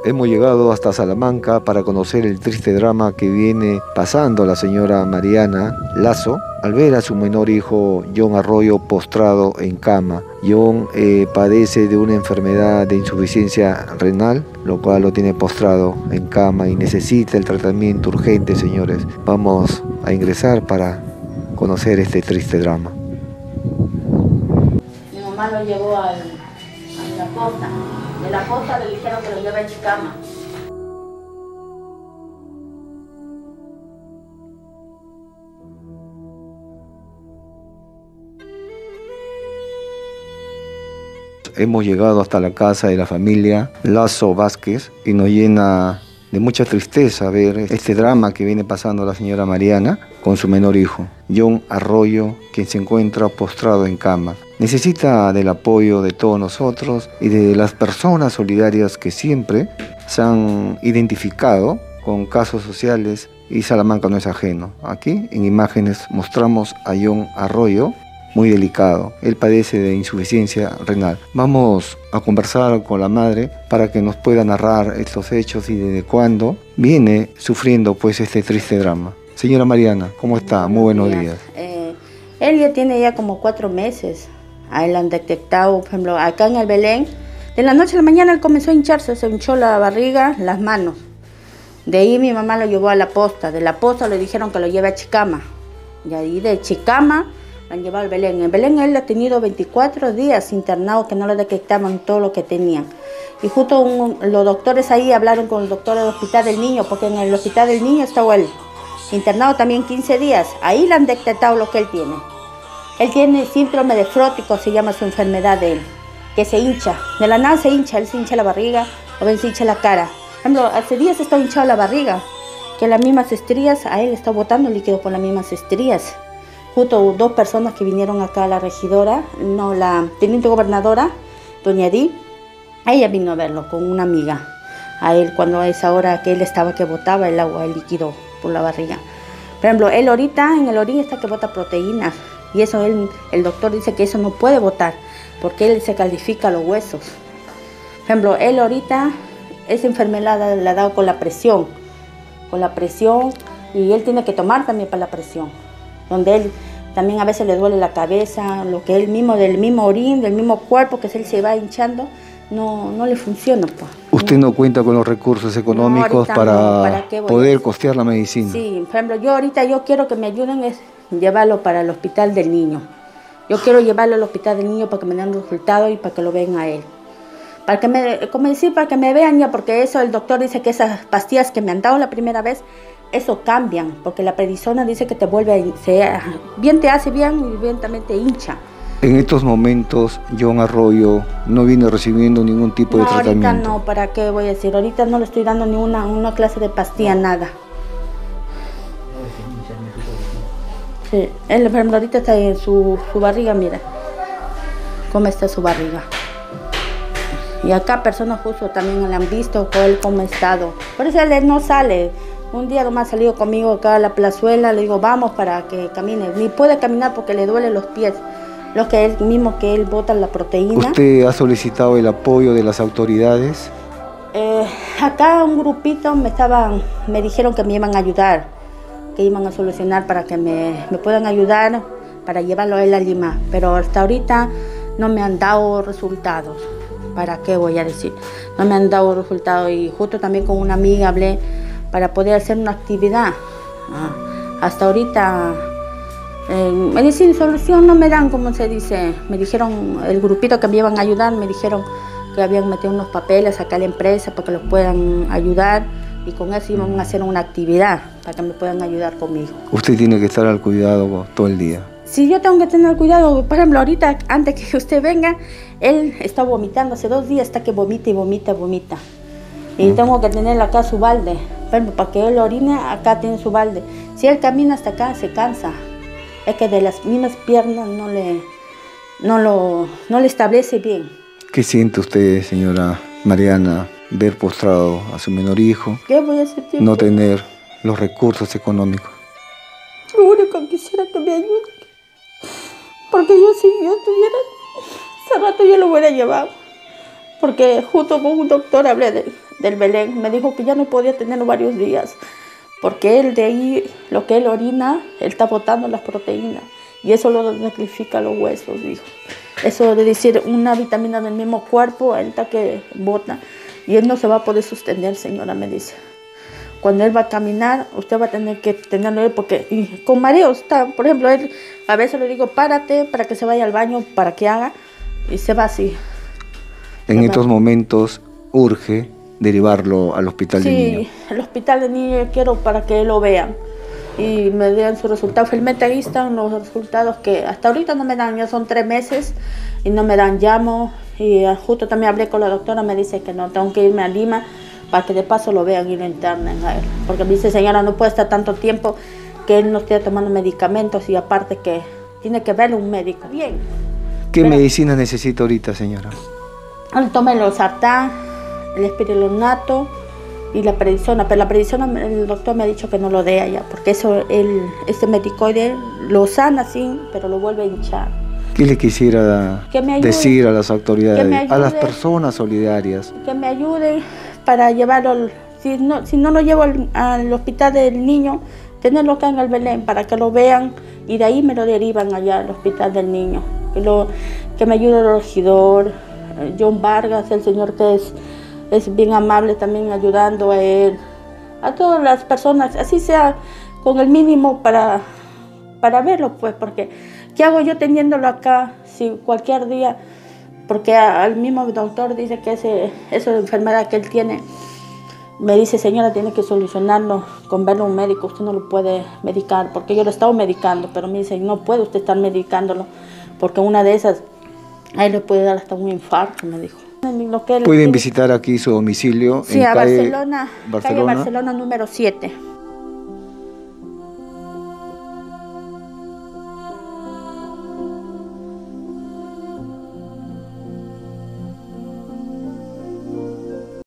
Hemos llegado hasta Salamanca para conocer el triste drama que viene pasando la señora Mariana Lazo al ver a su menor hijo John Arroyo postrado en cama. John padece de una enfermedad de insuficiencia renal, lo cual lo tiene postrado en cama y necesita el tratamiento urgente, señores. Vamos a ingresar para conocer este triste drama. Mi mamá lo llevó a la posta. De la posta le dijeron que lo lleva en cama. Hemos llegado hasta la casa de la familia Lazo Vázquez y nos llena de mucha tristeza ver este drama que viene pasando la señora Mariana con su menor hijo, John Arroyo, quien se encuentra postrado en cama. Necesita del apoyo de todos nosotros y de las personas solidarias que siempre se han identificado con casos sociales, y Salamanca no es ajeno. Aquí en imágenes mostramos a John Arroyo, muy delicado. Él padece de insuficiencia renal. Vamos a conversar con la madre para que nos pueda narrar estos hechos y desde cuándo viene sufriendo pues este triste drama. Señora Mariana, ¿cómo está? Muy buenos días. Él ya tiene ya como 4 meses. A él han detectado, por ejemplo, acá en el Belén, de la noche a la mañana él comenzó a hincharse, se hinchó la barriga, las manos. De ahí mi mamá lo llevó a la posta. De la posta le dijeron que lo lleve a Chicama. Y ahí de Chicama lo han llevado al Belén. En Belén él ha tenido 24 días internado que no le detectaban todo lo que tenían. Y justo los doctores ahí hablaron con el doctor del Hospital del Niño, porque en el Hospital del Niño estaba él internado también 15 días. Ahí le han detectado lo que él tiene. Él tiene síndrome de Frótico, se llama su enfermedad de él, que se hincha. De la nada se hincha, él se hincha la barriga o bien se hincha la cara. Por ejemplo, hace días está hinchado la barriga, que las mismas estrías, a él está botando líquido por las mismas estrías. Justo 2 personas que vinieron acá a la regidora, no, la teniente gobernadora, doña Di, ella vino a verlo con una amiga. A él cuando a esa hora que él estaba que botaba el agua, el líquido por la barriga. Por ejemplo, él ahorita en el orín está que bota proteínas. Y eso el doctor dice que eso no puede botar, porque él se calcifica los huesos. Por ejemplo, él ahorita, esa enfermedad la ha dado con la presión, y él tiene que tomar también para la presión. Donde él también a veces le duele la cabeza, lo que él mismo, del mismo orín, del mismo cuerpo que él se va hinchando, no le funciona. Pues. ¿Usted no cuenta con los recursos económicos para poder costear la medicina? Sí, por ejemplo, yo quiero que me ayuden es llevarlo para el Hospital del Niño. Yo quiero llevarlo al Hospital del Niño para que me den resultados y para que lo vean a él. Para que me vean ya, porque eso el doctor dice que esas pastillas que me han dado la primera vez, eso cambian, porque la prednisona dice que te vuelve, bien te hace bien y bien también te hincha. En estos momentos, John Arroyo no viene recibiendo ningún tipo de tratamiento. Ahorita no, ¿para qué voy a decir? Ahorita no le estoy dando ni una clase de pastilla, nada. Sí, él, por ejemplo, ahorita está en su barriga, mira cómo está su barriga. Y acá personas justo también le han visto cómo ha estado. Por eso él no sale. Un día nomás salió conmigo acá a la plazuela, le digo, vamos para que camine. Ni puede caminar porque le duele los pies. Lo que es mismo que él bota la proteína. ¿Usted ha solicitado el apoyo de las autoridades? Acá un grupito me dijeron que me iban a ayudar, que iban a solucionar para que me puedan ayudar para llevarlo a él a Lima. Pero hasta ahorita no me han dado resultados. ¿Para qué voy a decir? No me han dado resultados y justo también con una amiga hablé para poder hacer una actividad. Hasta ahorita medicina y solución no me dan, como se dice. Me dijeron, el grupito que me iban a ayudar, me dijeron que habían metido unos papeles acá a la empresa para que los puedan ayudar y con eso iban a hacer una actividad para que me puedan ayudar conmigo. Usted tiene que estar al cuidado todo el día. Sí, yo tengo que tener cuidado. Por ejemplo, ahorita, antes que usted venga, él está vomitando. Hace 2 días está que vomita y vomita. Y tengo que tener acá su balde. Por ejemplo, para que él orine, acá tiene su balde. Si él camina hasta acá, se cansa. Es que de las mismas piernas no le establece bien. ¿Qué siente usted, señora Mariana, ver postrado a su menor hijo? ¿Qué voy a hacer? No tener los recursos económicos. Lo único que quisiera que me ayude. Porque si yo tuviera, hace rato yo lo hubiera llevado. Porque justo con un doctor hablé del Belén, me dijo que ya no podía tenerlo varios días, porque él de ahí, lo que él orina, él está botando las proteínas, y eso lo sacrifica los huesos, dijo. Eso de decir una vitamina del mismo cuerpo, él está que bota, y él no se va a poder sostener, señora, me dice. Cuando él va a caminar, usted va a tener que tenerlo, porque y con mareos está, por ejemplo, él a veces le digo, párate para que se vaya al baño, para que haga, y se va así. En estos momentos urge derivarlo al hospital del niño. Sí, el hospital del niño quiero para que lo vean y me den sus resultados. Felizmente ahí están los resultados que hasta ahorita no me dan, ya son 3 meses y no me dan, llamo. Y justo también hablé con la doctora, me dice que no, tengo que irme a Lima para que de paso lo vean y lo internen a él. Porque me dice, señora, no puede estar tanto tiempo que él no esté tomando medicamentos y aparte que tiene que verlo un médico. Bien. ¿Qué medicina necesita ahorita, señora? Él toma el losartán, el espironato y la prednisona, pero la prednisona el doctor me ha dicho que no lo dé allá, porque eso este medicoide lo sana sí, pero lo vuelve a hinchar. ¿Qué le quisiera decir a las autoridades, a las personas solidarias? Que me ayuden para llevarlo, si no lo llevo al hospital del niño, tenerlo acá en el Belén para que lo vean y de ahí me lo derivan allá al hospital del niño. Que me ayude el regidor, John Vargas, el señor que es bien amable también ayudando a él, a todas las personas, así sea con el mínimo para verlo, pues, porque ¿qué hago yo teniéndolo acá si cualquier día? Porque al mismo doctor dice que esa enfermedad que él tiene, me dice, señora, tiene que solucionarlo con verlo un médico, usted no lo puede medicar, porque yo lo he estado medicando, pero me dice, no puede usted estar medicándolo, porque una de esas, a él le puede dar hasta un infarto, me dijo. Pueden visitar aquí su domicilio sí, en Barcelona, calle Barcelona número 7.